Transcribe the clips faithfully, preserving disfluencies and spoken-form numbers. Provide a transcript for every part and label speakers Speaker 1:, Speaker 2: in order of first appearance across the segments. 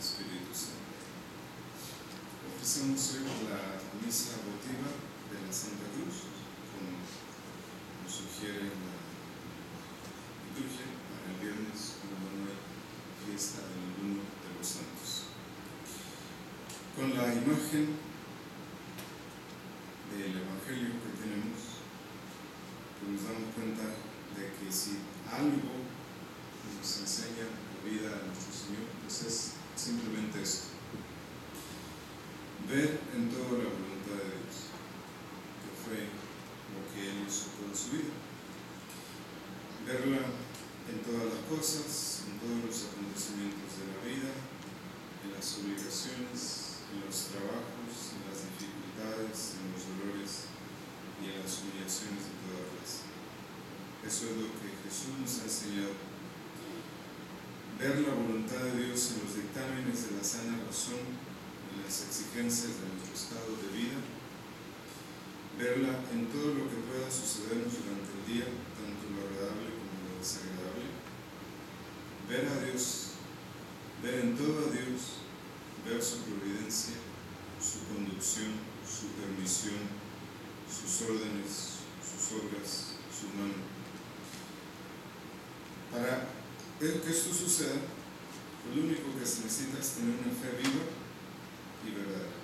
Speaker 1: Espíritu Santo. Ofrecemos hoy la misa votiva de la Santa Cruz, como nos sugiere la liturgia para el viernes, como no hay fiesta de ninguno de los santos. Con la imagen del Evangelio que tenemos, pues nos damos cuenta de que si algo nos enseña la vida de nuestro Señor, pues es simplemente esto: ver en todo la voluntad de Dios, que fue lo que Él hizo toda su vida. Verla en todas las cosas, en todos los acontecimientos de la vida, en las obligaciones, en los trabajos, en las dificultades, en los dolores y en las humillaciones de toda clase. Eso es lo que Jesús nos ha enseñado. Ver la voluntad de Dios en los dictámenes de la sana razón, en las exigencias de nuestro estado de vida, verla en todo lo que pueda sucedernos durante el día, tanto lo agradable como lo desagradable, ver a Dios, ver en todo a Dios, ver su providencia, su conducción, su permisión, sus órdenes, sus obras, su mano. Para que esto suceda, pues lo único que se necesita es tener una fe viva y verdadera.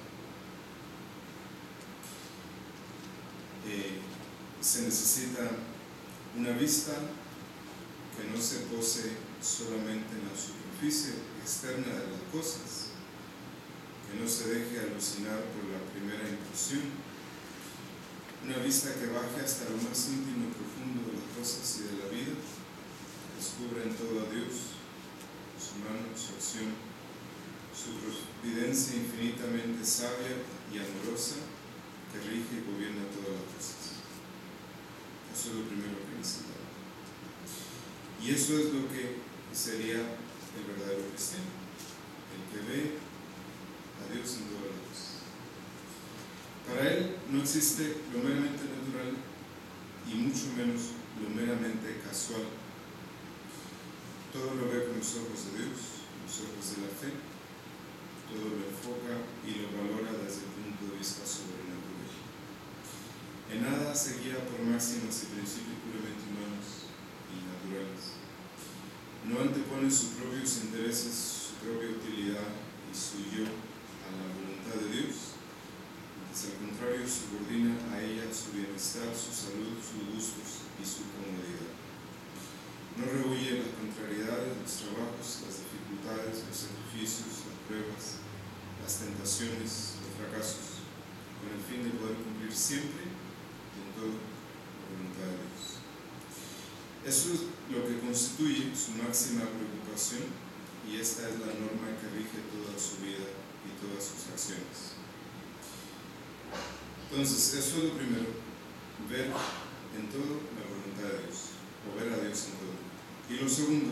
Speaker 1: Eh, se necesita una vista que no se pose solamente en la superficie externa de las cosas, que no se deje alucinar por la primera impresión, una vista que baje hasta lo más íntimo y profundo de las cosas y de la vida, descubre en todo a Dios, su mano, su acción, su providencia infinitamente sabia y amorosa que rige y gobierna todas las cosas. Eso es lo primero que necesitamos. Y eso es lo que sería el verdadero cristiano, el que ve a Dios en todas las cosas. Para él no existe lo meramente natural y mucho menos lo meramente casual. Todo lo ve con los ojos de Dios, los ojos de la fe, todo lo enfoca y lo valora desde el punto de vista sobrenatural. En nada se guía por máximas y principios puramente humanos y naturales. No antepone sus propios intereses, su propia utilidad y su yo a la voluntad de Dios. Al contrario, subordina a ella su bienestar, su salud, sus gustos y su comodidad. No rehuye las contrariedades, los trabajos, las dificultades, los sacrificios, las pruebas, las tentaciones, los fracasos, con el fin de poder cumplir siempre y en todo la voluntad de Dios. Eso es lo que constituye su máxima preocupación, y esta es la norma que rige toda su vida y todas sus acciones. Entonces, eso es lo primero: ver en todo la voluntad de Dios, o ver a Dios en todo. Y lo segundo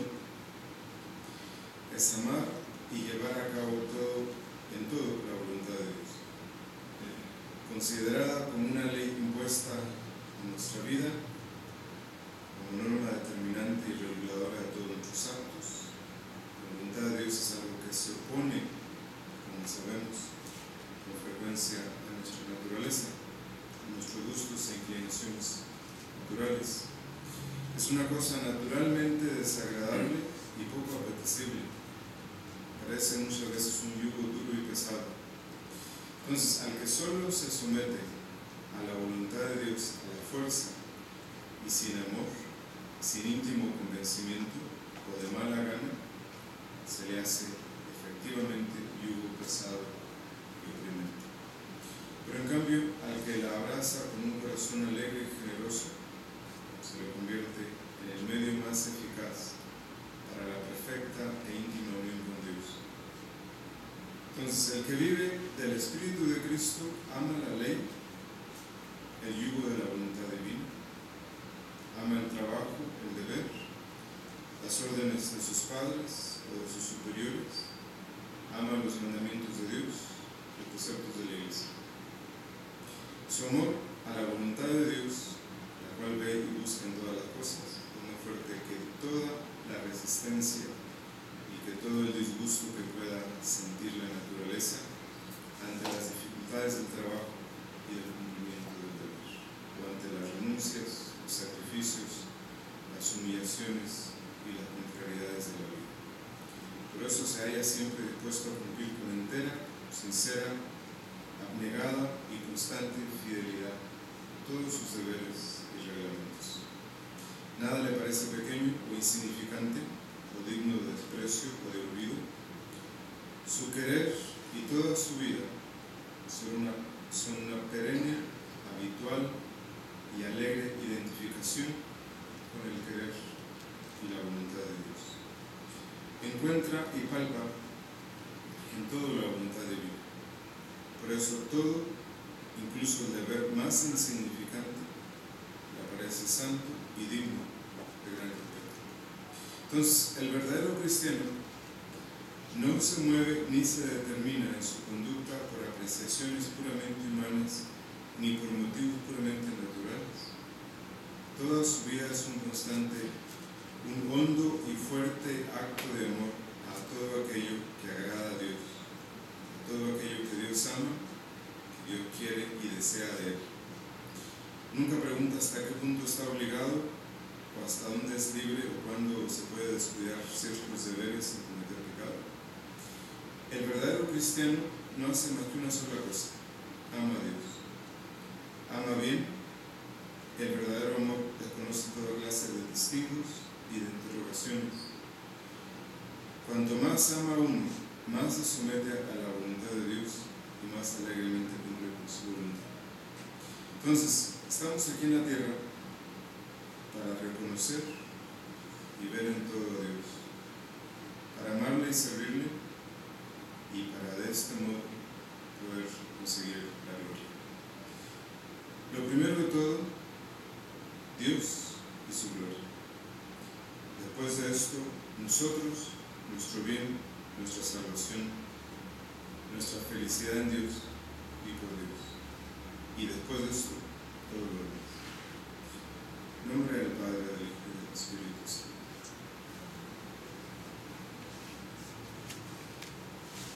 Speaker 1: es amar y llevar a cabo todo, en todo la voluntad de Dios, eh, considerada como una ley impuesta en nuestra vida, como norma determinante y reguladora de todos nuestros actos. La voluntad de Dios es algo que se opone, como sabemos, con frecuencia a nuestra naturaleza, a nuestros gustos e inclinaciones naturales. Es una cosa naturalmente desagradable y poco apetecible. Parece muchas veces un yugo duro y pesado. Entonces, al que solo se somete a la voluntad de Dios a la fuerza y sin amor, sin íntimo convencimiento o de mala gana, se le hace efectivamente yugo pesado y oprimiente. Pero en cambio, al que la abraza con un corazón alegre y generoso, se le convierte en el medio más eficaz para la perfecta e íntima unión con Dios. Entonces, el que vive del Espíritu de Cristo ama la ley, el yugo de la voluntad divina, ama el trabajo, el deber, las órdenes de sus padres o de sus superiores, ama los mandamientos de Dios, los preceptos de la Iglesia. Su amor a la voluntad de Dios, la cual ve y busca en todas las cosas, es más fuerte que toda la resistencia y que todo el disgusto que pueda sentir la naturaleza ante las dificultades del trabajo y el cumplimiento del deber, o ante las renuncias, los sacrificios, las humillaciones y las contrariedades de la vida. Por eso se halla siempre dispuesto a cumplir con entera, sincera, abnegada y constante fidelidad todos sus deberes y reglamentos. Nada le parece pequeño o insignificante o digno de desprecio o de olvido. Su querer y toda su vida son una, son una perenne, habitual y alegre identificación con el querer y la voluntad de Dios. Encuentra y palpa en todo la voluntad divina. Por eso todo, incluso el deber más insignificante, le parece santo y digno de gran respeto. Entonces, el verdadero cristiano no se mueve ni se determina en su conducta por apreciaciones puramente humanas ni por motivos puramente naturales. Toda su vida es un constante, un hondo y fuerte acto de amor a todo aquello que agrada a Dios, a todo aquello que Dios ama, que Dios quiere y desea de él. Nunca pregunta hasta qué punto está obligado o hasta dónde es libre o cuándo se puede descuidar ciertos deberes sin cometer pecado. El verdadero cristiano no hace más que una sola cosa: ama a Dios. Ama bien. El verdadero amor desconoce toda clase de testigos y de interrogaciones. Cuanto más ama uno, más se somete a la voluntad de Dios y más alegremente cumple con su voluntad. Entonces, estamos aquí en la tierra para reconocer y ver en todo a Dios, para amarle y servirle, y para de este modo poder conseguir la gloria. Lo primero de todo, Dios y su gloria. Después de esto, nosotros, nuestro bien, nuestra salvación, nuestra felicidad en Dios y por Dios. Y después de esto, todo lo demás. En nombre del Padre,